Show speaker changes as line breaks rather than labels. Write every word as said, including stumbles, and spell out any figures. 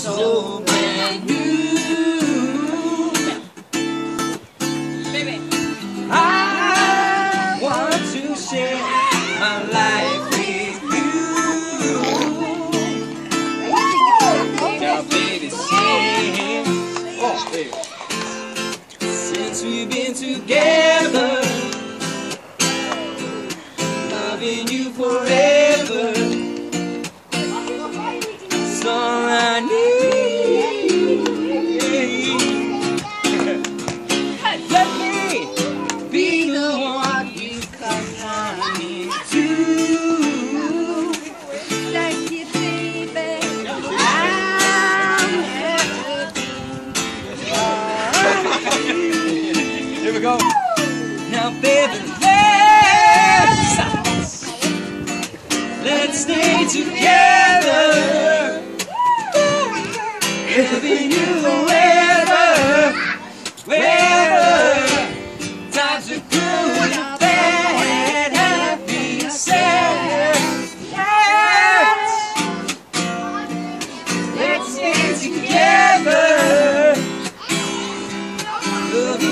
so brand new. Baby, I want to share my life with you. Now, baby, sing. Oh, baby. Since we've been together, loving you forever, it's all I need. Let me be the one you come into.
Thank you, baby.
Here we go. Now, baby, let's let's stay together, loving you forever, wherever times are good and bad, happy and sad. Let's, let's stay together, loving